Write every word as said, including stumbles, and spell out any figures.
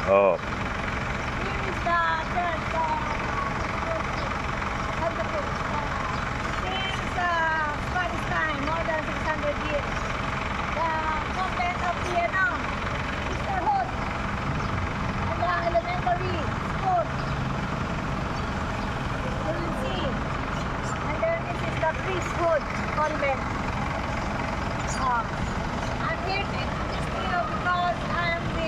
Oh, Here is the church uh, of the church. Uh, since uh, Spanish time, more than six hundred years. The convent of Vietnam, sisterhood, and the elementary school. You will see. And then this is the priesthood convent. Uh, I'm here to introduce to you because I'm